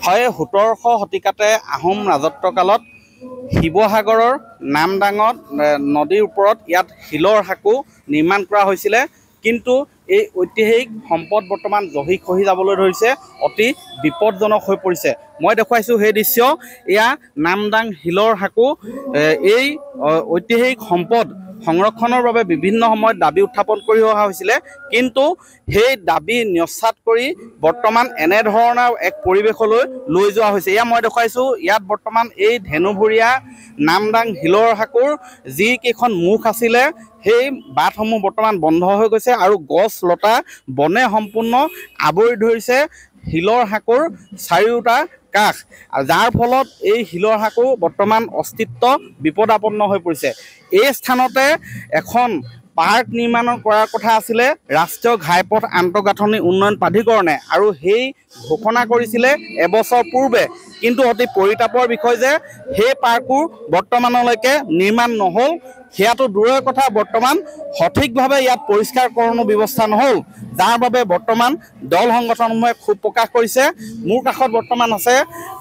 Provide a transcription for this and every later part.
হয় ১৭শ শতিকাতে আহোম ৰাজত্বকালত শিৱসাগৰৰ নামদাঙত নদীৰ ওপৰত ইয়াত শিলৰ সাঁকো নিৰ্মাণ কৰা হৈছিলে। কিন্তু এই ঐতিহাসিক সম্পদ বৰ্তমান জহি খহি যাবলৈ ধৰিছে, অতি বিপদজনক হৈ পৰিছে। মই দেখুৱাইছোঁ সেই দৃশ্য। এয়া নামদাং শিলৰ সাঁকো। এই ঐতিহাসিক সম্পদ সংৰক্ষণৰ বাবে বিভিন্ন সময়ত দাবী উত্থাপন কৰি অহা হৈছিলে, কিন্তু সেই দাবী ন্যস্সাত কৰি বৰ্তমান এনেধৰণৰ এক পৰিৱেশলৈ লৈ যোৱা হৈছে। এয়া মই দেখুৱাইছোঁ, ইয়াত বৰ্তমান এই ধেনুভুৰীয়া নামদাং শিলৰ সাঁকোৰ যিকেইখন মুখ আছিলে সেই বাটসমূহ বৰ্তমান বন্ধ হৈ গৈছে আৰু গছ লতা বনে সম্পূৰ্ণ আৱৰি ধৰিছে শিলৰ সাঁকোৰ চাৰিওটা কাষ, যাৰ ফলত এই শিলৰ সাঁকো বৰ্তমান অস্তিত্ব বিপদাপন্ন হৈ পৰিছে। এই স্থানতে এখন পাৰ্ক নিৰ্মাণ কৰাৰ কথা আছিলে ৰাষ্ট্ৰীয় ঘাইপথ আন্তঃগাঁথনি উন্নয়ন প্ৰাধিকৰণে, আৰু সেই ঘোষণা কৰিছিলে এবছৰ পূৰ্বে। কিন্তু অতি পৰিতাপৰ বিষয় যে সেই পাৰ্কো বৰ্তমানলৈকে নিৰ্মাণ নহ'ল। সেয়াটো দূৰৰ কথা, বৰ্তমান সঠিকভাৱে ইয়াত পৰিষ্কাৰকৰণৰ ব্যৱস্থা নহ'ল, যাৰ বাবে বৰ্তমান দল সংগঠনসমূহে ক্ষোভ প্ৰকাশ কৰিছে। মোৰ কাষত বৰ্তমান আছে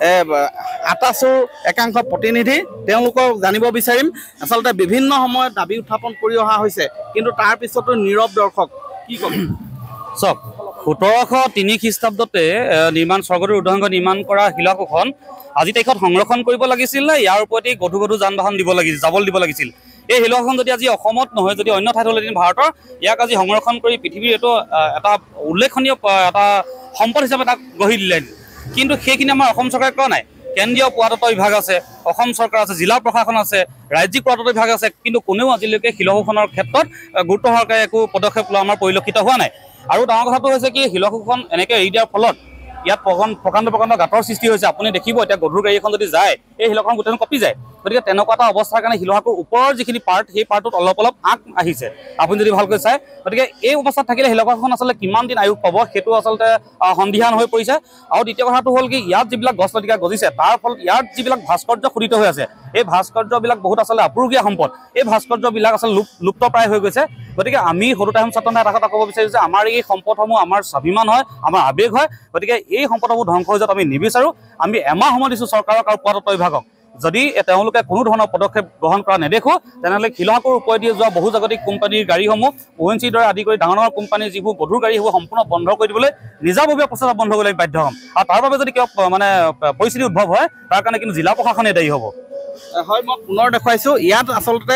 আটাচুৰ একাংশ প্ৰতিনিধি। তেওঁলোকক জানিব বিচাৰিম, আচলতে বিভিন্ন সময়ত দাবী উত্থাপন কৰি অহা হৈছে, কিন্তু তাৰ পিছতো নীৰৱ দৰ্শক। কি ক'ব? চাওক, ১৭০৩ খ্ৰীষ্টাব্দতে স্বৰ্গদেউ ৰুদ্ৰসিংহ নিৰ্মাণ কৰা শিলাকোখন আজি তাৰিখত সংৰক্ষণ কৰিব লাগিছিল নে ইয়াৰ ওপৰতে গধু গধু যান বাহন যাবলৈ দিব লাগিছিল? এই শিলাখন যদি আজি অসমত নহয়, যদি অন্য ঠাইত হ'লে ভাৰতৰ, ইয়াক আজি সংৰক্ষণ কৰি পৃথিৱীৰ এইটো এটা উল্লেখনীয় এটা সম্পদ হিচাপে তাক গঢ়ি দিলে। কিন্তু সেইখিনি আমাৰ অসম চৰকাৰে কৰা নাই। কেন্দ্ৰীয় পুৰাতত্ব বিভাগ আছে, অসম চৰকাৰ আছে, জিলা প্ৰশাসন আছে, ৰাজ্যিক পুৰাতত্ব বিভাগ আছে, কিন্তু কোনেও আজিলৈকে শিলাকোখনৰ ক্ষেত্ৰত গুৰুত্ব সহকাৰে একো পদক্ষেপ লোৱা আমাৰ পৰিলক্ষিত হোৱা নাই। আৰু ডাঙৰ কথাটো হৈছে কি, শিলাকোখন এনেকৈ এৰি দিয়াৰ ফলত ইয়াত প্ৰকাণ্ড গাঁতৰ সৃষ্টি হৈছে। আপুনি দেখিব এতিয়া গধুৰ গাড়ী এখন যদি যায়, এই শিলাখন গোটেইখন কঁপি যায়। গতিকে তেনেকুৱা এটা অৱস্থাৰ কাৰণে শিলাকোৰ ওপৰৰ যিখিনি পাৰ্ট, সেই পাৰ্টটোত অলপ আগ আহিছে, আপুনি যদি ভালকৈ চায়। গতিকে এই অৱস্থাত থাকিলে শিলাকোখন আচলতে কিমান দিন আয়ুস পাব, সেইটো আচলতে সন্দিহান হৈ পৰিছে। আৰু দ্বিতীয় কথাটো হ'ল কি, ইয়াত যিবিলাক গছ লতিকা গজিছে, তাৰ ফলত ইয়াত যিবিলাক ভাস্কৰ্য খোদিত হৈ আছে, এই ভাস্কৰ্যবিলাক বহুত আচলতে আপুৰুগীয়া সম্পদ। এই ভাস্কৰ্যবিলাক আচলতে লুপ্তপ্ৰায় হৈ গৈছে। গতিকে আমি সৰুতে ছাত্ৰ এটা কথা ক'ব বিচাৰিছোঁ যে আমাৰ এই সম্পদসমূহ আমাৰ স্বাভিমান হয়, আমাৰ আৱেগ হয়। গতিকে এই সম্পদসমূহ ধ্বংস হৈ যোৱাত আমি নিবিচাৰোঁ। আমি এমাহ সময় দিছোঁ চৰকাৰক আৰু পুৰাতত্ব বিভাগক। যদি তেওঁলোকে কোনো ধৰণৰ পদক্ষেপ গ্ৰহণ কৰা নেদেখোঁ, তেনেহ'লে শিলাকোৰ ওপৰেদি যোৱা বহুজাগতিক কোম্পানীৰ গাড়ীসমূহ, ONGCৰ দৰে আদি কৰি ডাঙৰ কোম্পানীৰ যিবোৰ গধুৰ গাড়ী, সেইবোৰ সম্পূৰ্ণ বন্ধ কৰি দিবলৈ নিজাববীয়া প্ৰচেষ্টা বন্ধ কৰিবলৈ বাধ্য হ'ম। আৰু তাৰ বাবে যদি কিয় পৰিস্থিতি উদ্ভৱ হয়, তাৰ কাৰণে কিন্তু জিলা প্ৰশাসনে দায়ী হ'ব। হয়, মই পুনৰ দেখুৱাইছোঁ, ইয়াত আচলতে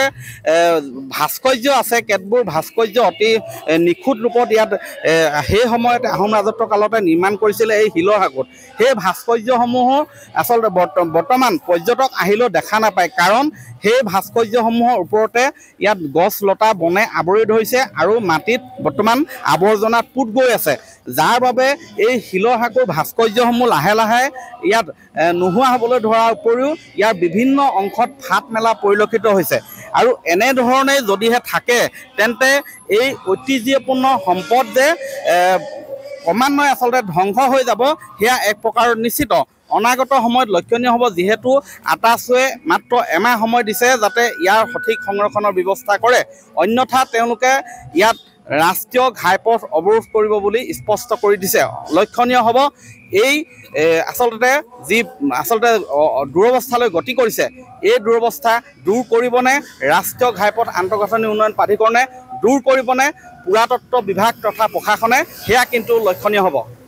ভাস্কৰ্য আছে, কেতবোৰ ভাস্কৰ্য অতি নিখুঁত ৰূপত ইয়াত সেই সময়তে আহোম ৰাজত্ব কালতে নিৰ্মাণ কৰিছিলে এই শিলৰ সাঁকোত। সেই ভাস্কৰ্যসমূহো আচলতে বৰ্তমান পৰ্যটক আহিলেও দেখা নাপায়, কাৰণ সেই ভাস্কৰ্যসমূহৰ ওপৰতে ইয়াত গছ লতা বনে আৱৰি ধৰিছে আৰু মাটিত বৰ্তমান আৱৰ্জনাত পোত গৈ আছে, যাৰ বাবে এই শিলৰ সাঁকোৰ ভাস্কৰ্যসমূহ লাহে লাহে ইয়াত নোহোৱা হ'বলৈ ধৰাৰ উপৰিও ইয়াৰ বিভিন্ন অংশত ফাট মেলা পৰিলক্ষিত হৈছে। আৰু এনেধৰণে যদিহে থাকে, তেন্তে এই ঐতিহ্যপূৰ্ণ সম্পদ যে ক্ৰমান্বয়ে আচলতে ধ্বংস হৈ যাব, সেয়া এক প্ৰকাৰৰ নিশ্চিত। অনাগত সময়ত লক্ষণীয় হ'ব, যিহেতু আটাচুৱে মাত্ৰ এমাহ সময় দিছে যাতে ইয়াৰ সঠিক সংৰক্ষণৰ ব্যৱস্থা কৰে, অন্যথা তেওঁলোকে ইয়াত ৰাষ্ট্ৰীয় ঘাইপথ অৱৰোধ কৰিব বুলি স্পষ্ট কৰি দিছে। লক্ষণীয় হ'ব এই আচলতে দুৰৱস্থালৈ গতি কৰিছে, এই দুৰৱস্থা দূৰ কৰিবনে ৰাষ্ট্ৰীয় ঘাইপথ আন্তঃগাঁথনি উন্নয়ন প্ৰাধিকৰণে, দূৰ কৰিবনে পুৰাতত্ব বিভাগ তথা প্ৰশাসনে, সেয়া কিন্তু লক্ষণীয় হ'ব।